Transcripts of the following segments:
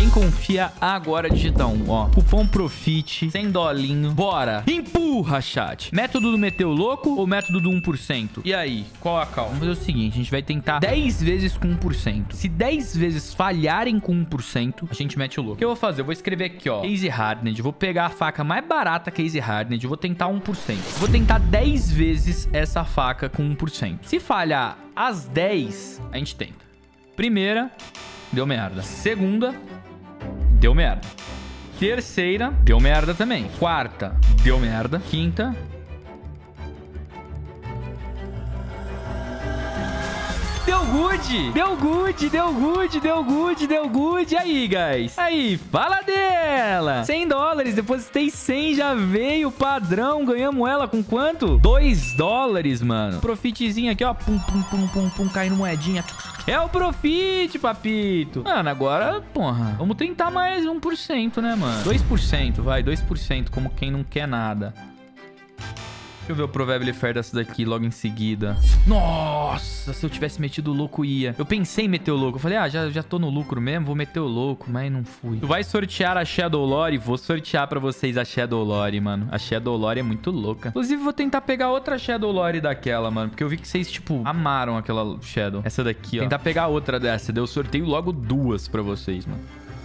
confia agora, digita 1, ó. Cupom PROFIT, 100 dolinho. Bora. Empurra, chat. Método do meteu louco ou método do 1%? E aí, qual a calma? Vamos fazer o seguinte, a gente vai tentar 10 vezes com 1%. Se 10 vezes falharem com 1%, a gente mete o louco. O que eu vou fazer? Eu vou escrever aqui, ó, Case Hardened. Vou pegar a faca mais barata Case Hardened. Vou tentar 1%. Vou tentar 10 vezes essa faca com 1%. Se falhar as 10, a gente tenta. Primeira, deu merda. Segunda, deu merda. Terceira, deu merda também. Quarta, deu merda. Quinta, deu good! Deu good, deu good, deu good, deu good. E aí, guys? Aí, fala dela! 100 dólares, depositei 100, já veio padrão. Ganhamos ela com quanto? 2 dólares, mano. Profitzinho aqui, ó. Pum, pum, pum, pum, pum, caindo moedinha. É o profit, papito. Mano, agora, porra, vamos tentar mais 1%, né, mano? 2%, vai, 2%, como quem não quer nada. Deixa eu ver o Probably Fair dessa daqui logo em seguida. Nossa, se eu tivesse metido o louco, ia. Eu pensei em meter o louco. Eu falei, ah, já tô no lucro mesmo, vou meter o louco, mas não fui. Tu vai sortear a Shadow Lore? Vou sortear pra vocês a Shadow Lore, mano. A Shadow Lore é muito louca. Inclusive, vou tentar pegar outra Shadow Lore daquela, mano. Porque eu vi que vocês, tipo, amaram aquela Shadow. Essa daqui, ó. Tentar pegar outra dessa. Daí eu sorteio logo 2 pra vocês, mano.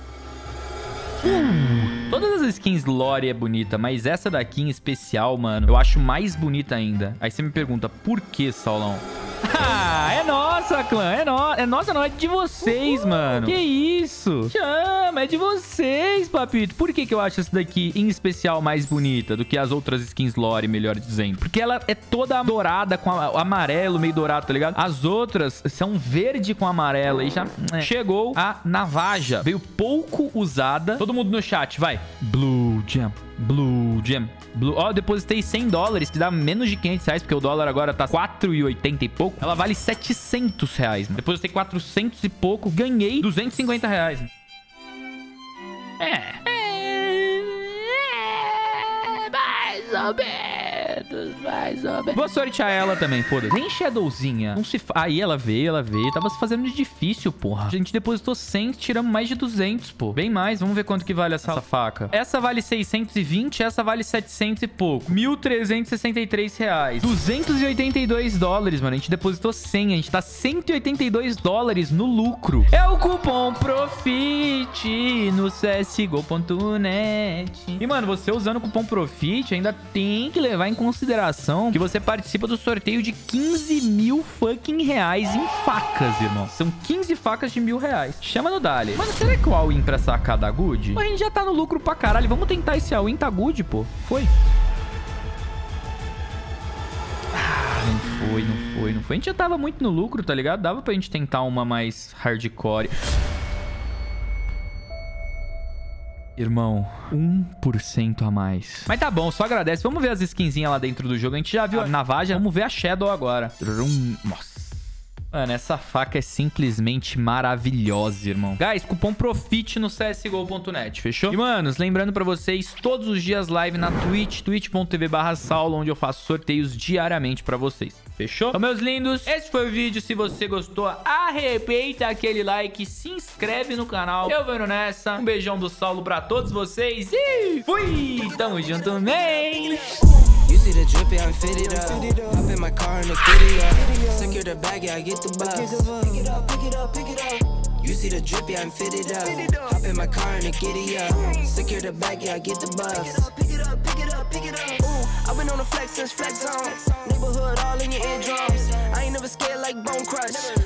Todas as skins lore é bonita, mas essa daqui em especial, mano, eu acho mais bonita ainda. Aí você me pergunta, por que, Saulão? Ah, é nossa, clã. É nossa, não. É de vocês, mano. Que isso? Chama, é de vocês, papito. Por que eu acho essa daqui, em especial, mais bonita do que as outras skins lore, melhor dizendo? Porque ela é toda dourada com amarelo, meio dourado, tá ligado? As outras são verde com amarelo. E já chegou a Navaja. Veio pouco usada. Todo mundo no chat, vai. Blue Gem. Blue Gem. Ó, eu depositei 100 dólares, que dá menos de 500 reais, porque o dólar agora tá 4,80 e pouco. Ela vale 700 reais, mano. Depositei 400 e pouco, ganhei 250 reais. Mais ou menos. Vou sortear ela também, foda-se. Nem Shadowzinha. Não se aí ela veio. Tava se fazendo de difícil, porra. A gente depositou 100, tiramos mais de 200, pô. Bem mais. Vamos ver quanto que vale essa faca. Essa vale 620, essa vale 700 e pouco. 1.363 reais. 282 dólares, mano. A gente depositou 100. A gente tá 182 dólares no lucro. É o cupom PROFIT no csgo.net. E, mano, você usando o cupom PROFIT ainda tem que levar em consideração que você participa do sorteio de 15 mil fucking reais em facas, irmão. São 15 facas de 1.000 reais. Chama no Dali. Mano, será que o all-in pra sacar da good? Pô, a gente já tá no lucro pra caralho. Vamos tentar esse all-in, tá good, pô. Foi. Não foi. A gente já tava muito no lucro, tá ligado? Dava pra gente tentar uma mais hardcore. Irmão, 1% a mais. Mas tá bom, só agradece. Vamos ver as skinzinhas lá dentro do jogo. A gente já viu a Navaja. Vamos ver a Shadow agora. Nossa. Mano, essa faca é simplesmente maravilhosa, irmão. Guys, cupom PROFIT no csgo.net, fechou? E, manos, lembrando pra vocês, todos os dias live na Twitch, twitch.tv/saulo, onde eu faço sorteios diariamente pra vocês. Fechou? Então, meus lindos, esse foi o vídeo. Se você gostou, arrebenta aquele like, se inscreve no canal. Eu vou indo nessa. Um beijão do Saulo pra todos vocês e fui! Tamo junto, man! You see the drippy, I'm fitted up. Hop in my car and the kitty up. Secure the bag, yeah, I get the bus. Pick it up, pick it up, pick it up. You see the drippy, I'm fitted up. Hop in my car and the kitty up. Secure the bag, yeah, I get the bus. Pick it up, pick it up, pick it up. Ooh, I've been on the flex since flex zone. Neighborhood all in your eardrums. I ain't never scared like Bone Crush.